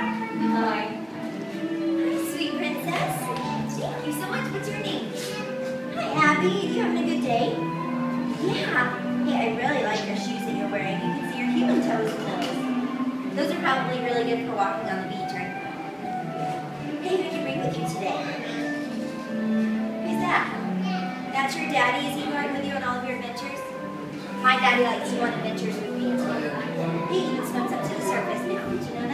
Hi. Hi, sweet princess. Thank you so much. What's your name? Hi, Abby. You having a good day? Yeah. Hey, I really like your shoes that you're wearing. You can see your human toes in those. Those are probably really good for walking on the beach, right? Hey, who did you bring with you today? Who's that? That's your daddy? Is he going with you on all of your adventures? My daddy likes to go on adventures with me too. He even swims up to the surface now. Did you know that?